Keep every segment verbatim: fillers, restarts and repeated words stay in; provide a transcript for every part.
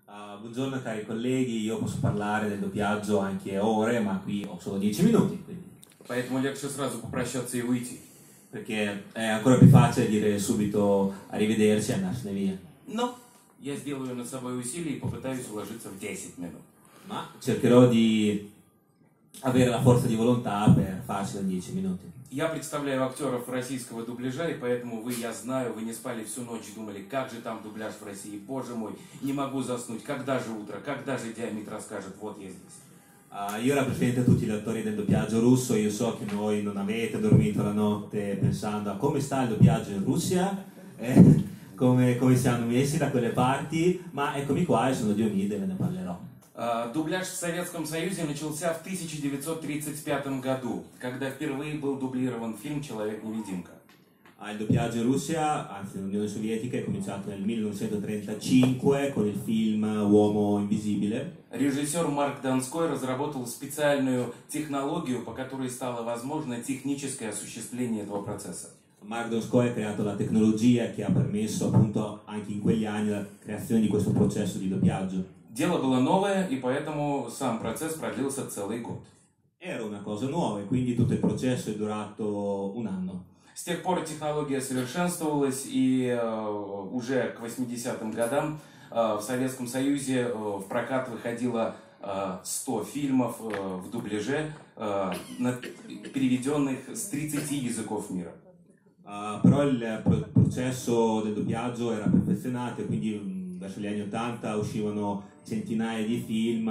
Uh, buongiorno cari colleghi, io posso parlare del doppiaggio anche ore, ma qui ho solo dieci minuti, quindi. Поэтому легче сразу попрощаться и уйти. Perché è ancora più facile dire subito arrivederci e andarsene via. Но я сделаю над собой усилие и попытаюсь уложиться в десять минут. Ma cercherò di avere la forza di volontà per farcela in dieci minuti. Я представляю актеров российского дубляжа, и поэтому вы, я знаю, вы не спали всю ночь, думали, как же там дубляж в России, боже мой, не могу заснуть, когда же утро, когда же Диамит расскажет, вот я здесь. Uh, io rappresento tutti gli attori del doppiaggio russo, io so che voi non avete dormito la notte pensando a come sta il doppiaggio in Russia, eh, come, come siamo messi da quelle parti, ma eccomi qua e sono Diomedes e ve ne parlerò. Uh, дубляж в Советском Союзе начался в тысяча девятьсот тридцать пятом году, когда впервые был дублирован фильм «Человек-невидимка». Ah, il doppiaggio in Russia, anzi nell'Unione Sovietica, è cominciato nel millenovecentotrentacinque con il film Uomo Invisibile. Режиссер Марк Донской разработал специальную технологию, по которой стало возможно техническое осуществление этого процесса. Mark Donskoy ha creato la tecnologia che ha permesso appunto anche in quegli anni la creazione di questo processo di doppiaggio. Дело было новое, и поэтому сам процесс продлился целый год. Era una cosa nuova e quindi tutto il processo è durato un anno. С тех пор технология совершенствовалась, и uh, уже к восьмидесятым годам uh, в Советском Союзе uh, в прокат выходило uh, сто фильмов uh, в дубляже, uh, на, переведенных с тридцати языков мира. Uh, però il processo del doppiaggio era perfezionato e quindi verso gli anni ottanta uscivano centinaia di film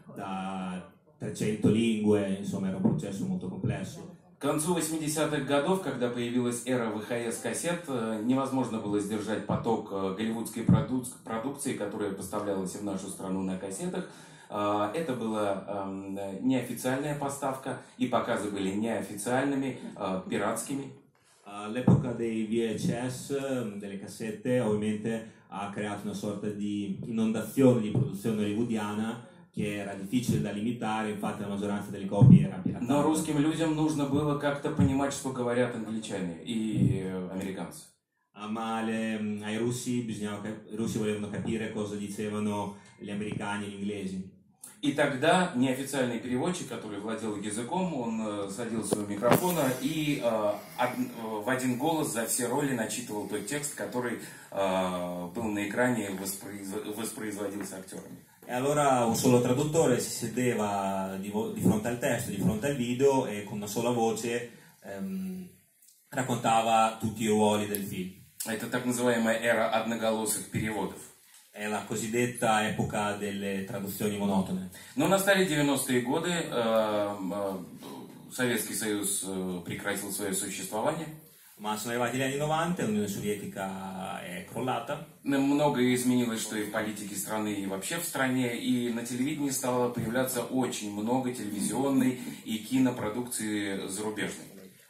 da trecento lingue, insomma era un processo molto complesso. К концу восьмидесятых годов, когда появилась эра ви эйч эс-кассет, невозможно было сдержать поток голливудской проду- продукции, которая поставлялась в нашу страну на кассетах. Это была неофициальная поставка, и показы были неофициальными, пиратскими. All'epoca dei V H S, delle cassette, ovviamente ha creato una sorta di inondazione di produzione hollywoodiana che era difficile da limitare, infatti la maggioranza delle copie era piratata. Но русским людям нужно было как-то понимать, что говорят англичане и американцы. Ma le, ai russi, bisognava, i russi volevano capire cosa dicevano gli americani e gli inglesi. И тогда неофициальный переводчик, который владел языком, он садился у микрофона и э, од, в один голос за все роли начитывал тот текст, который э, был на экране и воспроизвод, воспроизводился актерами. E allora un solo traduttore si sedeva di, di fronte al testo, di fronte al video e con una sola voce ehm, raccontava tutti i ruoli del film. Это так называемая эра одноголосых переводов. È la cosiddetta epoca delle traduzioni monotone. Но настали девяностые годы, э, э, Советский Союз э, прекратил свое существование. Ma sono arrivati gli anni novanta, l'Unione Sovietica è crollata. Многое изменилось, что и в политике страны, и вообще в стране, и на телевидении стало появляться очень много телевизионной и кинопродукции зарубежной.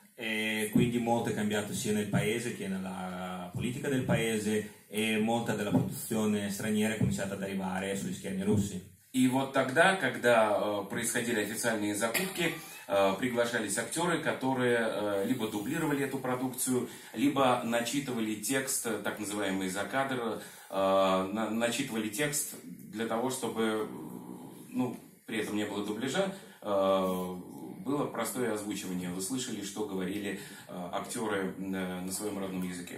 E quindi molto è cambiato sia nel paese che nella politica del paese e molta della produzione straniera è cominciata ad arrivare sugli schermi russi. И вот тогда, когда э, происходили официальные закупки, э, приглашались актеры, которые э, либо дублировали эту продукцию, либо начитывали текст, так называемый закадр, э, на, начитывали текст для того, чтобы, ну, при этом не было дубляжа, э, было простое озвучивание. Вы слышали, что говорили э, актеры э, на своем родном языке.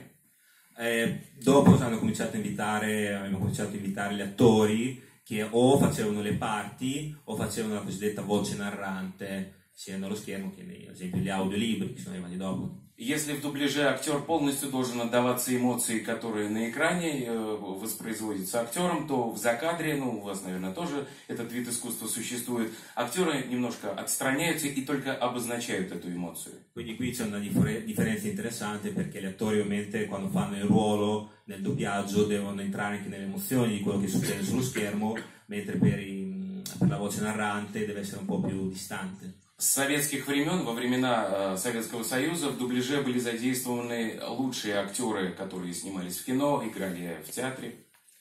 E dopo hanno cominciato a invitare, abbiamo cominciato a invitare gli attori che o facevano le parti o facevano la cosiddetta voce narrante sia nello schermo che nei, ad esempio gli audiolibri che sono arrivati dopo. Если в дубляже актер полностью должен отдаваться эмоции, которые на экране воспроизводятся актером, то в закадре, ну у вас, наверное, тоже этот вид искусства sуществует, актеры немножко отстраняются и только обозначают эту эмоцию. Quindi qui c'è una differenza interessante perché gli attori ovviamente quando fanno il ruolo nel doppiaggio devono entrare anche nelle emozioni di quello che succede sullo schermo, mentre per, i, per la voce narrante deve essere un po' più distante. С советских времен, во времена э, Советского Союза, в дубляже были задействованы лучшие актеры, которые снимались в кино, играли в театре.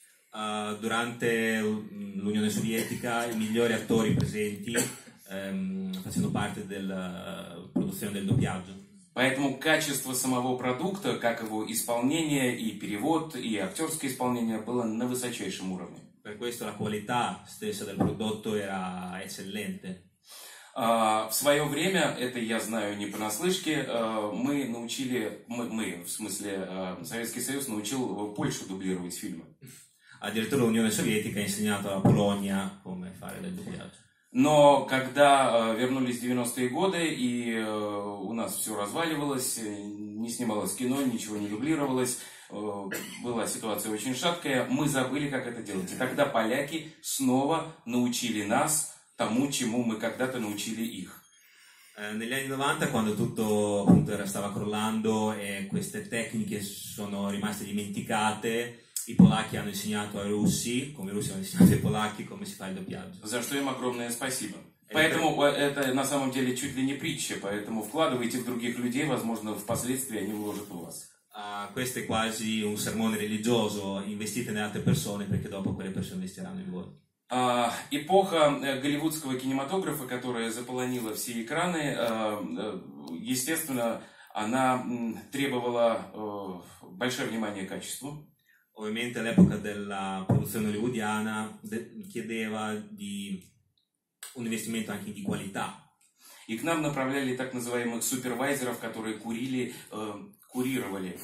Uh, durante l'Unione Sovietica i migliori attori presenti um, facendo parte della uh, produzione del doppiaggio. Поэтому качество самого продукта, как его исполнение, и перевод, и актерское исполнение было на высочайшем уровне. Per questo la qualità stessa del prodotto era eccellente. В свое время, это я знаю не понаслышке, мы научили, мы, мы, в смысле Советский Союз научил Польшу дублировать фильмы. Addirittura l'Unione Sovietica ha insegnato alla Polonia come fare del doppiaggio. Но когда вернулись девяностые годы и у нас все разваливалось, не снималось кино, ничего не дублировалось, была ситуация очень шаткая, мы забыли, как это делать. И тогда поляки снова научили нас тому, чему мы когда-то научили их. Negli anni novanta, quando tutto appunto era, stava crollando e queste tecniche sono rimaste dimenticate, i polacchi hanno insegnato ai russi, come i russi hanno insegnato ai polacchi, come si fa il doppiaggio. За что им огромное спасибо. Поэтому это на самом деле чуть ли не притча, поэтому вкладывайте в других людей, возможно, впоследствии они вложат в вас. Uh, questo è quasi un sermone religioso, investite nelle altre persone perché dopo quelle persone investiranno in voi. Uh, эпоха голливудского кинематографа, которая заполонила все экраны, uh, естественно, она требовала uh, большое внимание к качеству. Ovviamente all'epoca della produzione hollywoodiana chiedeva di un investimento anche di qualità. И к нам направляли так называемых супервайзеров, которые курили, э, курировали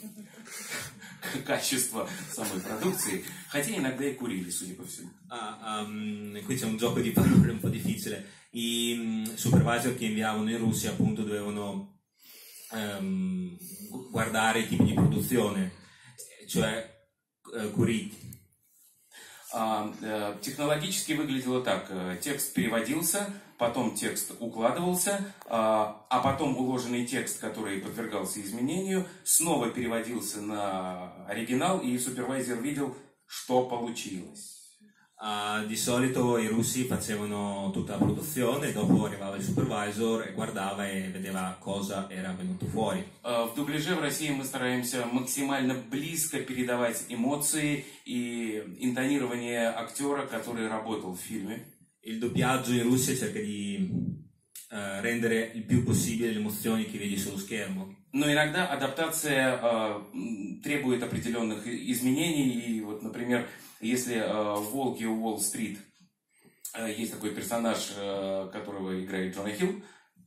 качество самой продукции, хотя иногда и курили, судя по всему. Ah, um, qui c'è un gioco di parole un po' difficile. I um, supervisor che inviavano in Russia appunto dovevano um, guardare i tipi di produzione, cioè uh, curiti. Технологически выглядело так. Текст переводился, потом текст укладывался, а потом уложенный текст, который подвергался изменению, снова переводился на оригинал, и супервайзер видел, что получилось. Uh, di solito i russi facevano tutta la produzione, dopo arrivava il supervisor e guardava e vedeva cosa era venuto fuori. Uh, в дубляже в России мы стараемся максимально близко передавать эмоции и интонирование актера, который работал в фильме. Il doppiaggio in Russia cerca di uh, rendere il più possibile le emozioni che vedi sullo schermo. Но иногда адаптация uh, требует определенных изменений. И вот, например, если uh, в «Волке у Уолл-стрит» uh, есть такой персонаж, uh, которого играет Джона Хилл.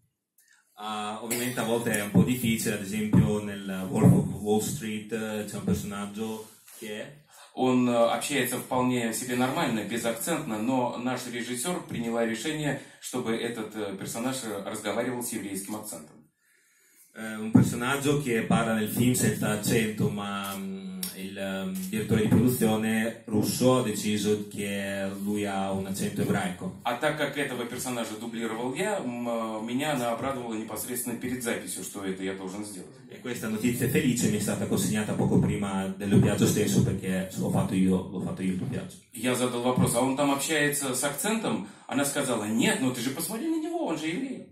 Uh, ovviamente a volte è un po' difficile, ad esempio nel Wolf of Wall Street uh, c'è un personaggio che è... Он uh, общается вполне себе nормально, безакцентно, но наш режиссер приняла решение, чтобы этот uh, персонаж разговаривал с еврейским акцентом. Uh, un personaggio che parla nel film senza accento, ma um, il um, direttore di produzione russo ha deciso che lui ha un accento ebraico. А так как этого персонажа дублировал я, меня она обрадовала непосредственно перед записью, что это я должен сделать. E questa notizia felice mi è stata consegnata poco prima del doppiaggio stesso, perché l'ho fatto io, l'ho fatto io il doppiaggio. Я задал вопрос, а он там общается с акцентом? Она сказала, нет, ну ты же посмотри на него, он же еврей.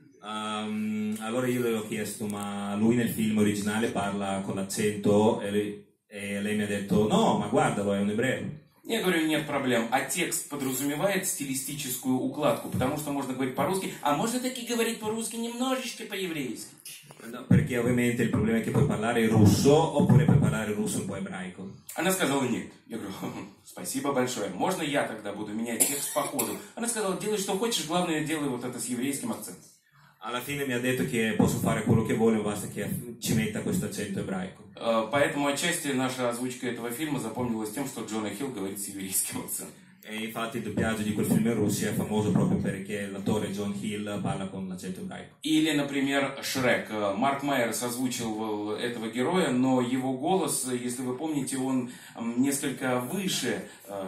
Um, allora io le ho chiesto, ma lui nel film originale parla con l'accento? E lei, e lei mi ha detto, no, ma guardalo, è un ebreo. Я говорю, нет проблем. А текст подразумевает стилистическую укладку, потому что можно говорить по-русски, а можно таки говорить по-русски немножечко по-еврейски. No, perché ovviamente il problema è che puoi parlare russo oppure puoi parlare russo un po' ebraico. Она сказала нет. Я говорю, спасибо большое. Можно я тогда буду менять текст по ходу? Она сказала, делай что хочешь, главное делай вот это с еврейским акцентом. Alla fine mi ha detto che posso fare quello che voglio, basta che ci metta questo accento ebraico. Поэтому отчасти наша озвучка этого фильма запомнилась тем, что Джона Хилл говорит с еврейским акцентом. E infatti il doppiaggio di quel film in Russia è famoso proprio perché l'attore John Hill parla con l'accento ebraico. Или, например, Шрек. Марк Майерс озвучивал этого героя, но его голос, если вы помните, он несколько выше,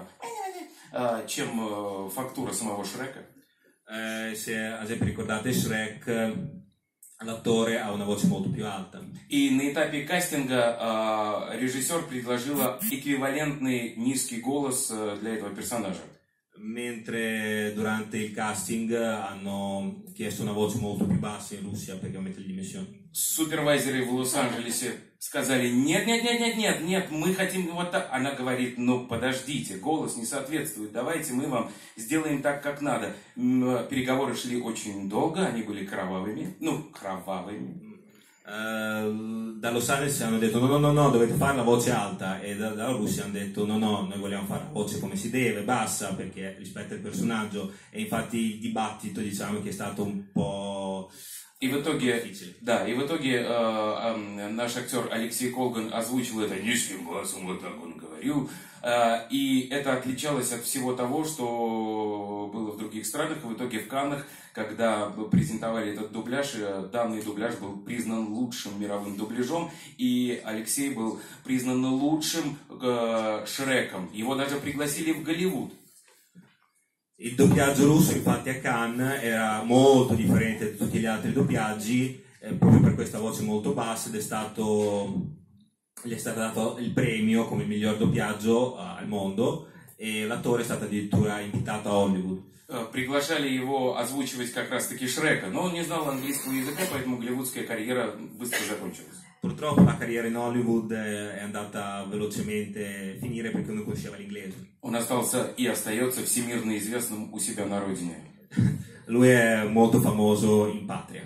чем фактура самого Шрека. Eh, se ad esempio ricordate Shrek, l'attore ha una voce molto più alta. И на этапе кастинга э, режиссер предложила эквивалентный низкий голос э, для этого персонажа. Mentre durante il casting hanno chiesto una voce molto più bassa in Russia perché aumenta le dimensioni. Супервайзеры в Лос-Анджелесе сказали, нет, нет, нет, нет, нет, нет, мы хотим вот так. Она говорит, ну подождите, голос не соответствует, давайте мы вам сделаем так, как надо. Переговоры шли очень долго, они были кровавыми, ну, кровавыми. Uh, da Los Angeles hanno detto no no no no dovete fare la voce alta, e da, dalla Russia hanno detto no no noi vogliamo fare la voce come si deve, bassa, perché rispetta il personaggio, e infatti il dibattito diciamo che è stato un po' И в итоге, да, и в итоге э, э, наш актер Алексей Колган озвучил это низким голосом, вот так он говорил, э, и это отличалось от всего того, что было в других странах. В итоге в Каннах, когда презентовали этот дубляж, данный дубляж был признан лучшим мировым дубляжом, и Алексей был признан лучшим э, Шреком. Его даже пригласили в Голливуд. Il doppiaggio russo infatti a Cannes era molto differente da tutti gli altri doppiaggi, eh, proprio per questa voce molto bassa, ed è stato, gli è stato dato il premio come il miglior doppiaggio uh, al mondo, e l'attore è stato addirittura invitato a Hollywood. Приглашали его озвучивать как раз-таки Шрека, но он не знал английского языка, поэтому голливудская карьера быстро закончилась. Purtroppo la carriera in Hollywood è andata velocemente a finire perché non conosceva l'inglese. Он остался и остается всемирно известным у себя на родине. Lui è molto famoso in patria.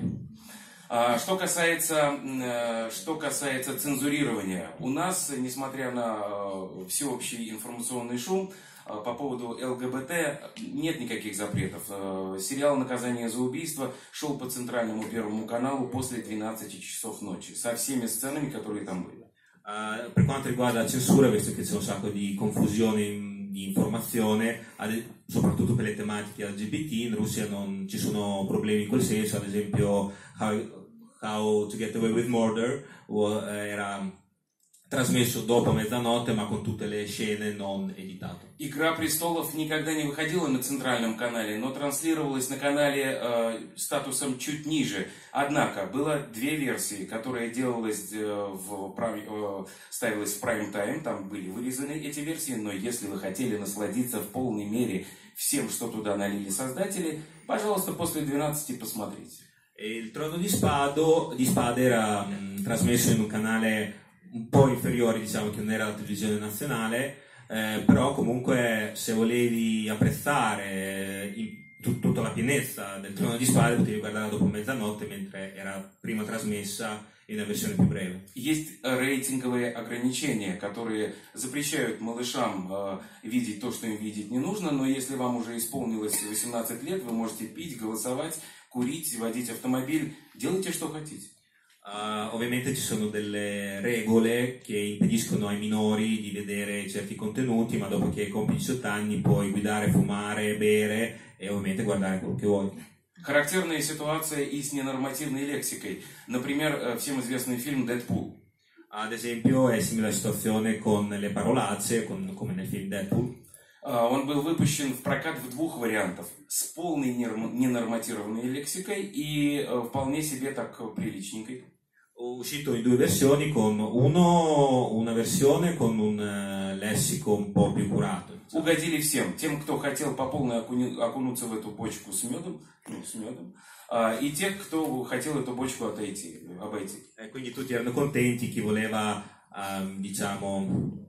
Что касается, что касается цензурирования, у нас, несмотря на всеобщий информационный шум по поводу ЛГБТ, нет никаких запретов. Сериал «Наказание за убийство» шел по центральному Первому каналу после двенадцати часов ночи, со всеми сценами, которые там были. Uh, per quanto riguarda la censura, visto che c'è un sacco di confusione in, di informazione, ad, soprattutto per le tematiche L G B T, in Russia non ci sono problemi in quel senso. Ad esempio How, How to Get Away with Murder uh, era trasmesso dopo mezzanotte, ma con tutte le scene non editate. «Игра престолов» никогда не выходила на центральном канале, но транслировалась на канале э, статусом чуть ниже. Однако было две версии, которые делалась э, в э, ставилась в прайм-тайм, там были вырезаны эти версии, но если вы хотели насладиться в полной мере всем, что туда налили создатели, пожалуйста, после двенадцати посмотрите. Il Trono di, Spado, di Spade era mh, trasmesso in un canale un po' inferiore, diciamo, che non era la televisione nazionale, eh, però comunque se volevi apprezzare il, tut, tutta la pienezza del Trono di Spade potevi guardarla dopo mezzanotte, mentre era prima trasmessa in una versione più breve. Есть рейтинговые ограничения, которые запрещают малышам э, видеть то, что им видеть не нужно, но если вам уже исполнилось восемнадцать лет, вы можете пить, голосовать, курить, водить автомобиль, делайте, что хотите. Uh, ovviamente ci sono delle regole che impediscono ai minori di vedere certi contenuti, ma dopo che compi diciotto anni puoi guidare, fumare, bere e ovviamente guardare quello che vuoi. Характерная ситуация и с ненормативной лексикой. Например, всем известный фильм «Дэдпул». Ad esempio è simile la situazione con le parolacce, con, come nel film Deadpool. Он был выпущен в прокат в двух вариантах. С полной ненорматированной лексикой и вполне себе так приличненькой. Uscito in due versioni, con uno, una versione con un uh, lessico un po' più curato. Угодили всем. Тем, кто хотел по полной окуни, окунуться в эту бочку с медом, ну, с медом, а, и тех, кто хотел эту бочку отойти, обойти. E quindi tutti erano contenti, chi voleva, uh, diciamo,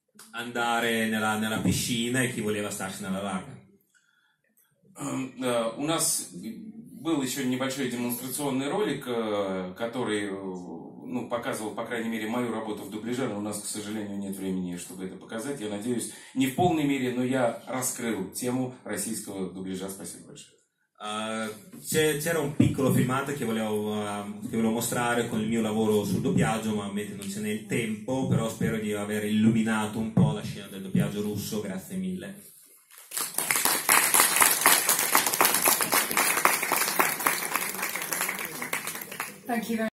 andare nella, nella piscina e chi voleva starsi nella larga. Uh, uh, у нас был еще небольшой демонстрационный ролик, который ну, показывал, по крайней мере, мою работу в дубляже, но у нас, к сожалению, нет времени, чтобы это показать. Я надеюсь, не в полной мере, но я раскрыл тему российского дубляжа. Spasibo большое. Uh, c'era un piccolo filmato che volevo, uh, che volevo mostrare con il mio lavoro sul doppiaggio, ma ovviamente non ce n'è il tempo, però spero di aver illuminato un po' la scena del doppiaggio russo. Grazie mille. Thank you very